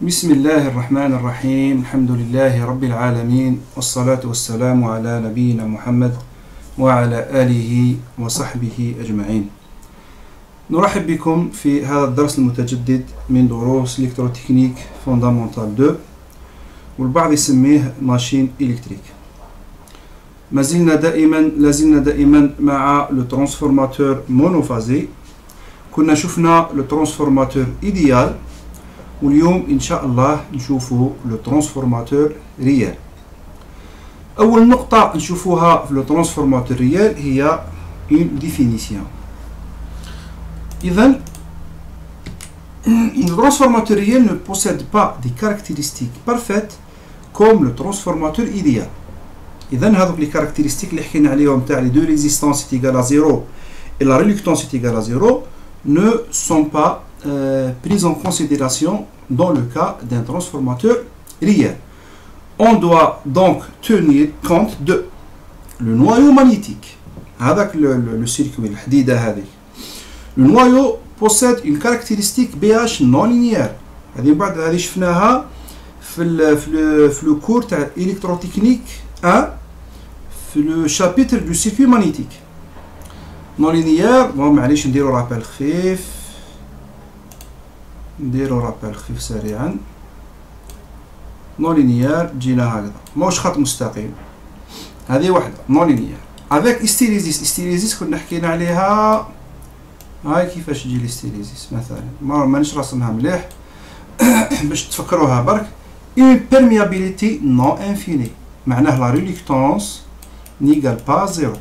بسم الله الرحمن الرحيم. الحمد لله رب العالمين، والصلاة والسلام على نبينا محمد وعلى آله وصحبه أجمعين. نرحب بكم في هذا الدرس المتجدد من دروس إلكتروتكنيك فوندامونتال 2، والبعض يسميه ماشين إلكتريك. لازلنا دائما مع لو ترانسفورماتور مونوفازي. كنا شفنا لو ترانسفورماتور إيديال، واليوم إن شاء الله نشوفوا لو ترانسفورماتور ريال. أول نقطة نشوفوها في لو ترانسفورماتور ريال هي une définition. إذن le transformateur réel ne possède pas des caractéristiques parfaites comme le transformateur idéal. إذن هذوك les caractéristiques اللي حكينا عليهم تاع les deux résistances est égale à 0 et la réluctance est égale à 0 ne sont pas prises en considération dans le cas d'un transformateur réel. On doit donc tenir compte de le noyau magnétique. هذاك le circuit الحديدة هذه. Le noyau possède une caractéristique BH non linéaire. هذه شفناها في le cours تاع électrotechnique 1 في le chapitre du circuit magnétique. Non linéaire. bon معليش نديرو رابيل خفيف سريعا. نون لينيير جينا هكذا، ماهوش خط مستقيم. هذه واحدة نون لينيير. افيك استيريزيس كنا حكينا عليها. هاي كيفاش تجي الاستيريزيس مثلا، مانيش راسمها مليح باش تفكروها برك. اون بيرميابيليتي نون انفيني، معناه لا ريليكتونس نيغال با زيرو.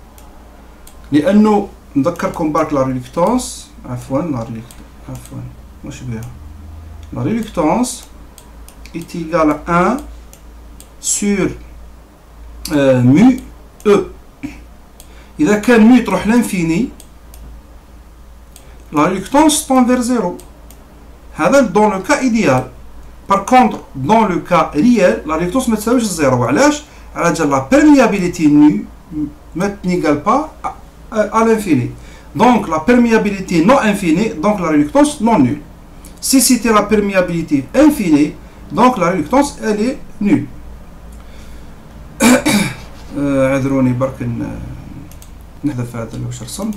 لانه نذكركم برك لا ريليكتونس مش بها. La réluctance est égale à 1 sur mu E. إذا كان mu تروح l'infini، la réluctance tend vers 0. هذا dans le cas idéal. Par contre, dans le cas réel, la réluctance ما تساويش 0. علاش؟ على جال la perméabilité nu n'égale pas à l'infini. Donc la perméabilité non infinie, donc la réluctance non nulle. Si c'était la perméabilité infinie, donc la réluctance elle est nulle. عذروني برك نحذف هذا اللي واش رسمت.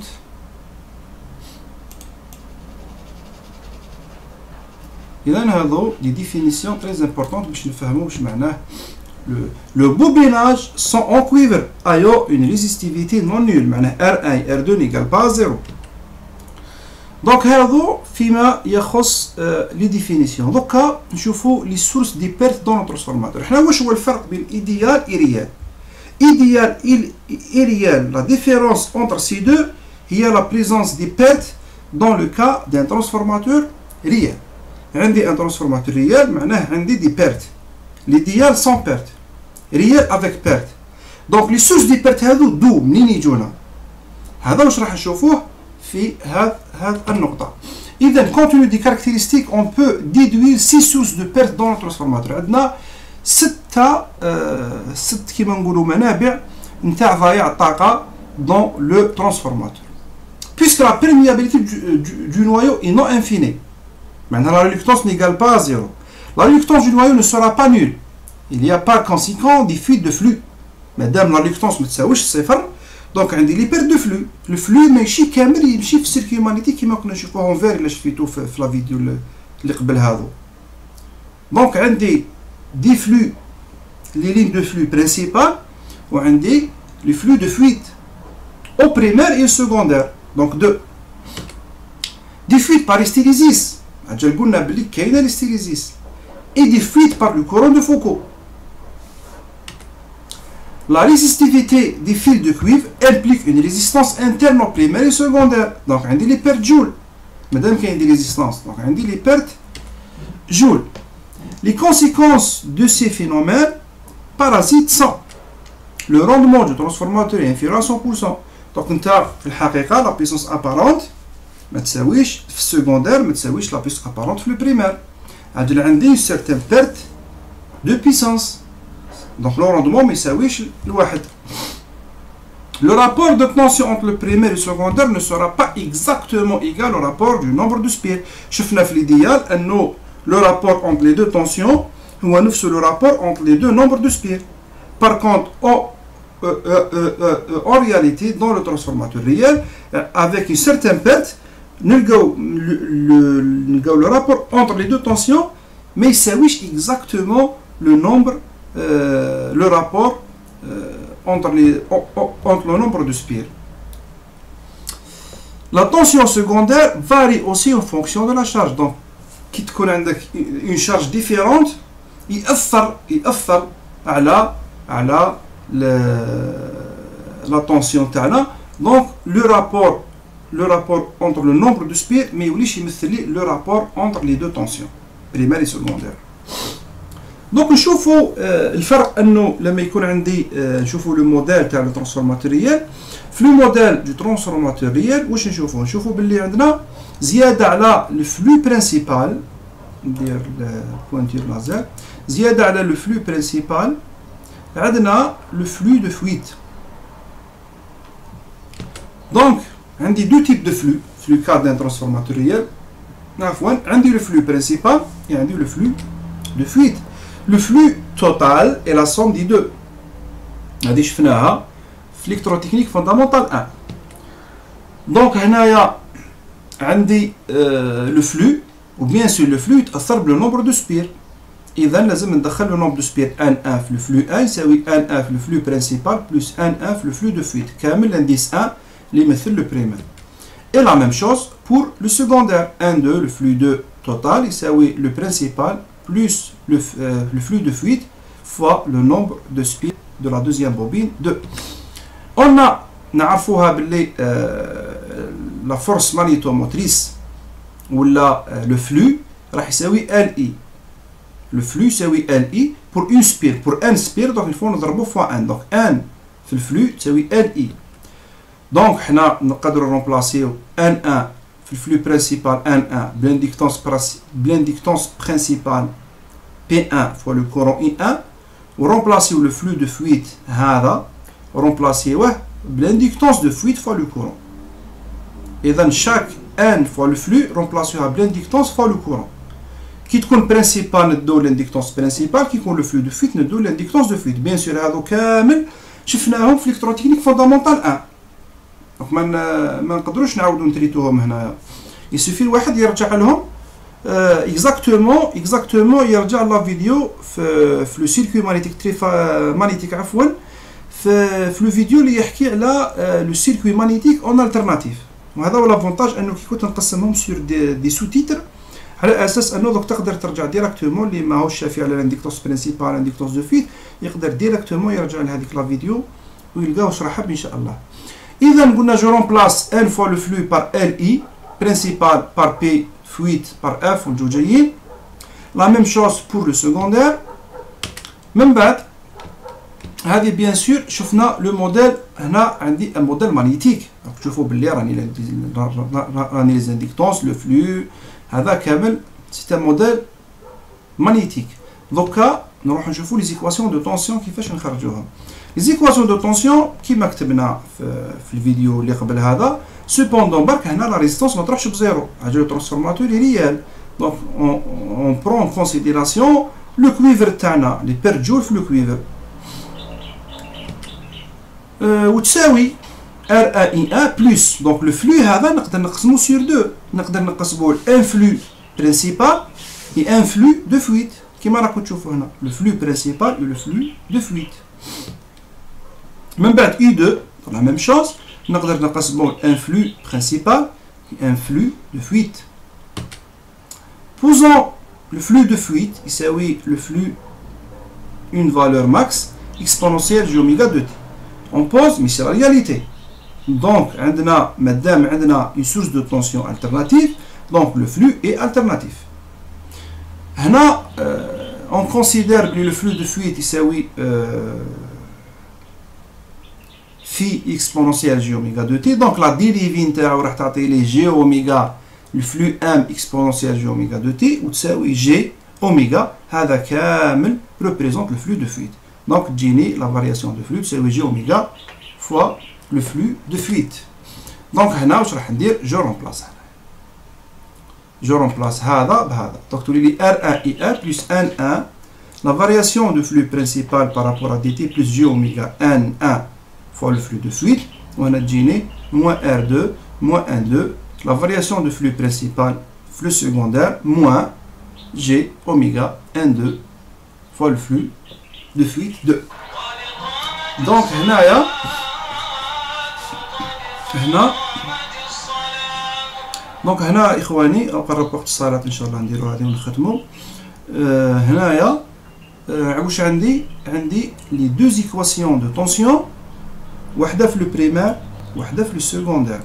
إذا هذو دي ديفينيسيون très importantes باش نفهموا واش معناه. Le bobinage sans en cuivre ayant une résistivité non nulle، معناه R1 R2 n'égale pas à 0. دونك هذو فيما يخص لي ديفينيسيون. دوكا نشوفوا لي سورس دي بيرت دون لو ترانسفورماتور. حنا واش هو الفرق بين ايديال و ريال؟ ايديال et ريال، لا ديفيرونس entre ces deux هي la présence des pertes dans le cas d'un transformateur réel. عندي un transformateur réel معناه عندي دي بيرت. l'idéal sans perte، réel avec perte. donc les sources دي بيرت هذو دو منين يجونا؟ هذا واش راح نشوفوه في هذه النقطة. إذا compte tenu des caractéristiques on peut déduire 6 sources de perte dans le transformateur. عندنا ست كيما نقولوا منابع نتاع ضياع الطاقة dans le transformateur. puisque la perméabilité du noyau est non infinie، معناها la réluctance n'égale pas à 0. La réluctance du noyau ne sera pas nulle. Il n'y a pas conséquent des fuites de flux. مادام la réluctance ما تساويش صفر، دونك عندي لي بير دو فلو. الفلو ماشي كامل يمشي في السيركي ماغنيتيك كيما كنا نشوفوه اون فير اللي شفتو في لا فيديو اللي قبل هذا. دونك عندي دي فلو لي لين دو فلو برينسيبال، وعندي لي فلو دو فويت او بريمير اي سكوندير. دونك دي فويت بار هيستيريزيس، اجل قلنا بلي كاينه الهيستيريزيس، اي دي فويت بار لو كورون دو فوكو. La résistivité des fils de cuivre implique une résistance interne au primaire et secondaire. Donc, on dit les pertes joules. Madame, qu'il y a des résistances. Donc, on dit les pertes joules. Les conséquences de ces phénomènes parasites sont le rendement du transformateur est inférieur à 100%. Donc, on a la puissance apparente, mais في secondaire, mais la puissance apparente في le primaire. On a une certaine perte de puissance. Donc le rendement ما يساويش الواحد. Le rapport de tension entre le primaire et le secondaire ne sera pas exactement égal au rapport du nombre de spires. شفنا في l'idéal أنه le rapport entre les deux tensions هو نفس le rapport entre les deux nombres de spires. Par contre, en réalité, dans le transformateur réel, avec une certaine perte, le rapport entre les deux tensions, mais il s'agit exactement le nombre, le rapport entre le nombre de spires. La tension secondaire varie aussi en fonction de la charge. Donc, qui te connaît une charge différente, يأثر على la tension تاعنا. Donc le rapport entre le nombre de spires ما يوليش يمثل لي le rapport entre les deux tensions primaire et secondaire. Donc نشوفوا الفرق انه لما يكون عندي نشوفوا لو موديل تاع الترانسفورماتور ريال. في لو موديل دو ترانسفورماتور ريال واش نشوفوا باللي عندنا زياده على لو فلو برينسيبال. ندير البوينتير لازر. زياده على لو فلو برينسيبال عندنا لو فلو دو فويت. دونك عندي دو تيب دو فلو كاد دان ترانسفورماتور ريال. عفوا عندي لو فلو برينسيبال et عندي لو فلو دو فويت. لو فلو توتال اي لا سوم دي دو. هذه شفناها في الكتروتكنيك فوندامونتال 1. دونك هنايا عندي لو فلو وبيان سور لو فلو يتاثر بلو نومبر دو سبير. اذا لازم ندخل لو نومبر دو سبير ان ان في لو فلو 1 يساوي ان ان في لو فلو برينسيبال بلس ان ان في لو فلو دو فويت كامل لانديس 1 اللي يمثل لو بريمير. اي لا ميم شوز بور لو سكوندير. 1 2 لو فلو 2 توتال يساوي لو برينسيبال بلس le flux de fuite fois le nombre de spires de la deuxième bobine 2. On a نعرفوها باللي la force magnétomotrice ولا le flux راح يساوي LI. Le flux يساوي LI pour une spire. Pour un spire donc il faut نضربه fois 1. Donc 1 في الفلو تساوي LI. Donc حنا نقدروا نرمبلاسيو N1 في الفلو برينسيبال N1 بلانديكتونس برينسيبال P1 fois le courant I1 ورمبلاسيو لو فلو دو فويت هذا ورمبلاسيوه بلانديكتونس دو فويت fois le courant. إذا chaque N fois le flux رمبلاسيوها بلانديكتونس fois le courant. كي تكون برينسيبال ندو لانديكتونس برينسيبال، كي يكون لو فلو دو فويت ندو لانديكتونس دو فويت. بيان سور هذو كامل شفناهم في الكتروتكنيك فوندامونتال 1. دونك ما نقدروش نعاودو نتريتوهم هنايا. يسوفي الواحد يرجع لهم اكزاكتومون يرجع لا فيديو في لو سيركوي مانيتيك عفوا في لو فيديو اللي يحكي على لو سيركوي مانيتيك اون الترناتيف. وهذا هو لافونتاج انه كي كنت نقسمهم سور دي سو تيتر على اساس انه دوك تقدر ترجع ديراكتومون اللي ماهوش شافي على لانديكتونس برينسيبال لانديكتونس دو فيت يقدر ديراكتومون يرجع لهذيك لا فيديو ويلقاو شرحها ان شاء الله. إذا قلنا جو رومبلاس ان فوا لو فلو بار ال اي برينسيبال بار بي فويت بار اف والجو جايين. لا ميم شوز بور لو سكوندير. من بعد هذه بيان سور شفنا لو موديل. هنا عندي ان موديل مانيتيك. تشوفوا باللي راني لي زانديكتونس لو فلو هذا كامل سي ان موديل مانيتيك. دوكا نروح نشوفوا لي زيكواسيون دو طونسيون كيفاش نخرجوهم. لي زيكواسيون دو طونسيون كيما كتبنا في الفيديو اللي قبل هذا. سوبوندون برك هنا لا ريزيستونس ما تروحش بزيرو. هذا لو ترانسفورماتور ريال. دونك اون برون ان كونسيديراسيون لو كويفر تاعنا لي بير جول في لو كويفر وتساوي ار اي 1 بلس. دونك لو فلو هذا نقدر نقسمو سور 2. نقدر نقسمو ان فلو برينسيبال اي ان فلو دو فويت كيما راكم تشوفوا هنا لو فلو برينسيبال و لو فلو دو فويت. من بعد اي 2 لا ميم شوز نقدر نقسمو ان فلو برينسيبال اي ان فلو دو فويت. بوزون لو فلو دو فويت يساوي لو فلو اون فالور ماكس اكسبونونسيال جي اوميغا دو تي. اون بوز مي سي لا رياليتي. دونك عندنا مادام عندنا اون سورس دو طونسيون التيرناتيف دونك لو فلو اي التيرناتيف. هنا اون كونسيدير بلي لو فلو دو فويت يساوي في اكسبونونسيال جي اوميغا دو تي. دونك لا ديريفي نتاعو راح تعطي لي جي اوميغا الفلو ام اكسبونونسيال جي اوميغا دو تي وتساوي جي اوميغا. هذا كامل ريبريزونت لو فلو دو فويت. دونك تجيني لا فارياسيون دو فلو تساوي جي اوميغا فوا لو فلو دو فويت. دونك هنا واش راح ندير؟ جو رومبلاس. je remplace هذا بهذا. Donc tu lis R1 IR plus N1. La variation de flux principal par rapport à dt plus J oméga N1 fois le flux de fluide. On a dit moins R2 moins N2. La variation de flux principal, flux secondaire, moins G oméga N2 fois le flux de fluide 2. Donc, هنايا إخواني قرب وقت الصلاة إن شاء الله نديرو هذه ونختمو. هنايا واش عندي لي دو إيكواسيون دو طونسيون، وحدة في لو بريمير وحدة في لو سكوندير.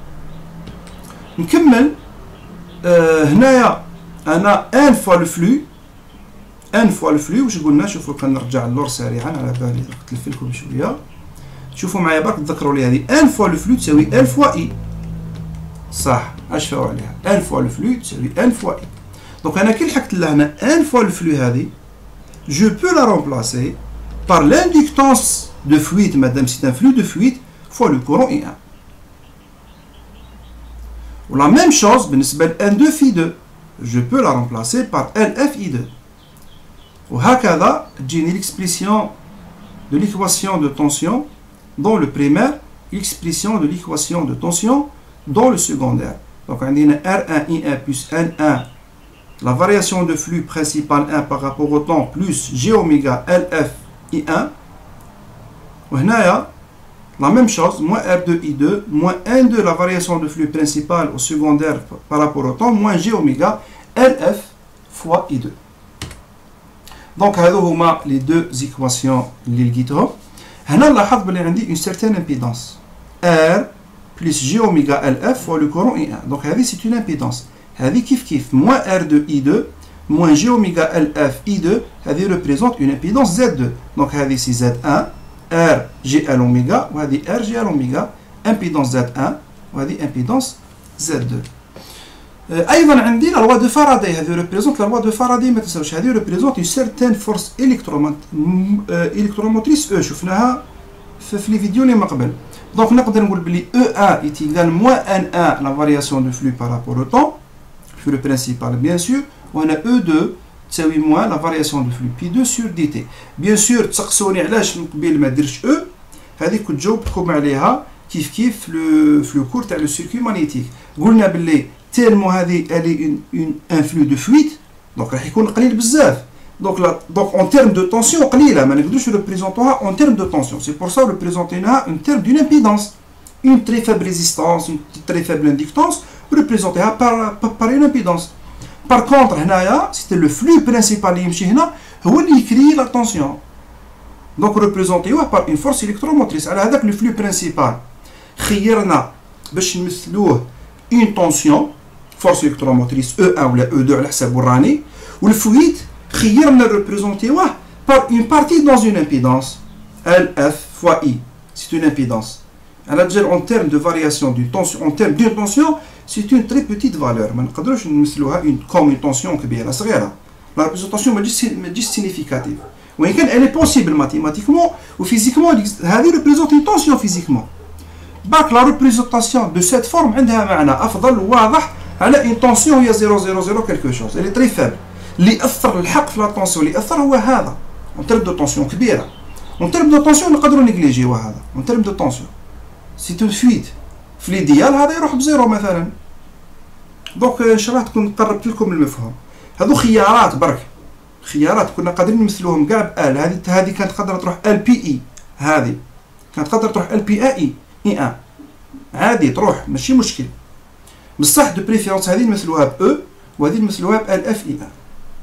نكمل. هنايا أنا ان فوا لو فلو واش قلنا؟ شوفوا كنرجع اللور سريعا على بالي قلت لكم شويه. شوفوا معايا برك تذكروا لي هذه ان فوا لو فلو تساوي ان فوا اي. صح، اش فاو عليها؟ ان فوا لو فلو تساوي ان فوا اي. دونك انا كي لحقت لهنا ان فوا لو فلو هذه je peux la remplacer par l'inductance de fluide, madame c'est un flux de fluide, fois le courant I1. Ou la même chose, N2 phi 2, je peux la remplacer par LF I2. Ou hakada, j'ai l'expression de l'équation de tension dans le primaire, l'expression de l'équation de tension dans le secondaire. Donc on a R1 I1 plus N1, la variation de flux principal 1 par rapport au temps plus G oméga LF I1. Ou la même chose, moins R2 I2, moins N2 la variation de flux principal au secondaire par rapport au temps, moins G oméga LF fois I2. Donc, هذوما les deux équations اللي لقيتهم. هنا نلاحظ بلي عندي une certaine impédance R plus G oméga LF fois le courant I1. Donc, هذه c'est une impédance. هذه كيف moins R2 I2 moins G oméga LF I2 هذه représente une impédance Z2. Donc, هذه c'est Z1 R GL oméga وهذه R GL oméga impédance Z1 وهذه impédance Z2. ايضا عندي لا لوا دو فاراداي، هذه ريبريزونت لا لوا دو فاراداي ما تنساوش، هذه ريبريزونت اون سيرتين فورس الكتروموتريس او شفناها في لي فيديو اللي ما قبل. دونك نقدر نقول بلي او 1 ايتيغال موان ان 1 لا فارياسيون دو فلو بارابور او طون فلو برينسيبال بيان سور، وهنا او 2 تساوي موان لا فارياسيون دو فلو بي 2 سور دي تي. بيان سور تسقسوني علاش من قبل ما درتش او، هذيك كنت جاوبتكم عليها كيف في لو كور تاع لو سيركوي مانيتيك. قلنا باللي tellement هذه un flux de fluide donc راح يكون قليل بزاف. donc en termes de tension قليله، ما نقدروش représenter en termes de tension. c'est pour ça représenter en termes d'une impédance, une très faible résistance, une très faible inductance, représenter par une impédance. par contre هنايا c'était le flux principal اللي يمشي هنا هو اللي يكري la tension. donc représenter par une force électromotrice. على هذاك le flux principal خيرنا باش نمثلوه une tension force électromotrice E1 ou E2 على حسب الراني، والفلويد خيرنا représenter par une partie dans une impédance LF fois I. c'est une impédance. en termes de variation d'une tension, en termes d'une tension, c'est une très petite valeur. ما نقدروش نمثلوها comme une tension كبيرة صغيرة. la représentation ما تجيش significative. وإن كان elle est possible mathématiquement ou physiquement. هذه représente une tension physiquement. باك لا ريبريزونطاسيون دو سيت فورم عندها معنى افضل وواضح على ان طونسيون هي 000 كالكو شوز اللي تري فابل. اللي اثر الحق في لا طونسيون اللي اثر هو هذا اون تيرم دو طونسيون كبيره. اون تيرم دو طونسيون نقدروا نيجليجيو هذا اون تيرم دو طونسيون سي تو فيد في ليديال هذا يروح بزيرو مثلا. دونك ان شاء الله تكون قربت لكم المفهوم. هذو خيارات برك، خيارات كنا قادرين نمثلوهم كاع بال. هذه كانت قادره تروح ال بي اي، هذه كانت قادره تروح ال بي اي اي 1 عادي تروح ماشي مشكل. بصح دو بريفيرونس هذه نمثلوها ب او وهذه نمثلوها ب ال اف اي 1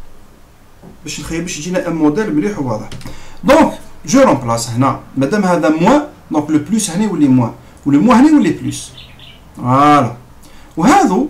باش نخيل باش يجينا ان موديل مليح وواضح. دونك جو رومبلاس هنا مادام هذا موان، دونك لو بلوس هنا يولي موان ولو موان هنا يولي بلوس. فوالا وهذو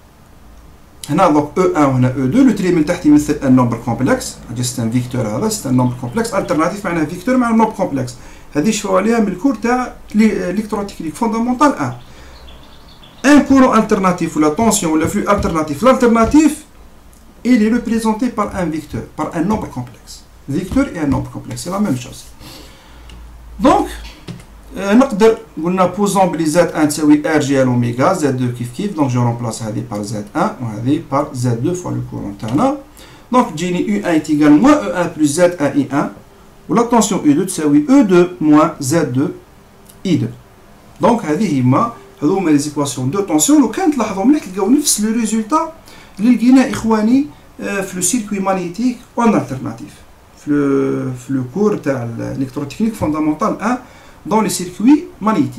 هنا دونك او 1 وهنا او 2. لو تري من تحت يمثل ان نومبر كومبلكس، سي ان فيكتور، هذا سي ان نومبر كومبلكس الترناتيف معناها فيكتور مع نومبر كومبلكس. هذه شوفوا عليها من الكور تاع l'électrotechnique fondamentale 1. un courant alternatif ou la tension ou le flux alternatif. L'alternatif, il est représenté par un vecteur, par un nombre complexe. Vecteur et un nombre complexe, c'est la même chose. Donc, نقدر قلنا بوزون بلي زد 1 تساوي ار جي ال اوميغا زد 2 كيف دونك جو رومبلاس هذه بار زد 1 وهذه بار زد 2 فوا لو كورون تاعنا دونك تجيني يو 1 تيغال موان او 1 بلس زد 1 اي 1 ولا طونسيون او 2 تساوي او 2 موان زد 2 اي 2 دونك هذه هما هذو هما لي زيكواسيون دو طونسيون. لو كان تلاحظوا مليح تلقاو نفس لو ريزولتا اللي لقيناه اخواني في لو سيركوي مانيتيك اون الترناتيف في لو كور تاع الالكتروتكنيك فوندامونتال 1 دون لي سيركوي مانيتيك.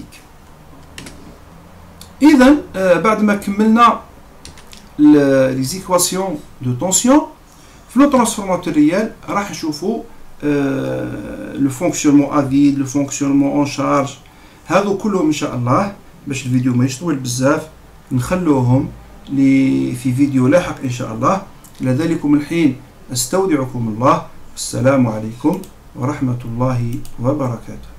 اذا بعد ما كملنا لي زيكواسيون دو طونسيون في لو ترانسفورماتور ريال راح نشوفوا لو فونكسيونمون افيد لو فونكسيونمون اون شارج هذو كلهم ان شاء الله باش الفيديو ما يطول بزاف نخلوهم في فيديو لاحق ان شاء الله. الى ذلكم الحين استودعكم الله. السلام عليكم ورحمة الله وبركاته.